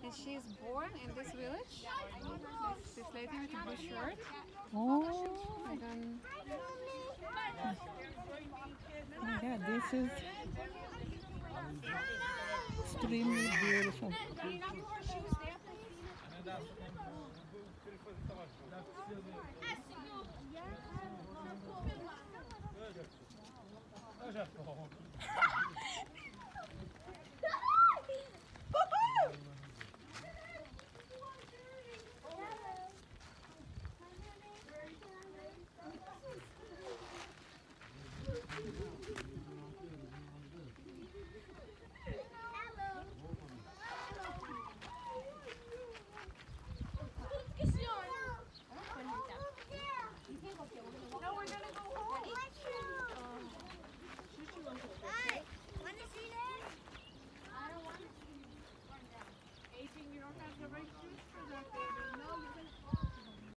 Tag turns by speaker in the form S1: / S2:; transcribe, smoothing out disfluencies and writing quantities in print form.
S1: She is born in this village. This lady with a blue shirt.
S2: Oh
S1: And then
S2: my God, this is extremely beautiful.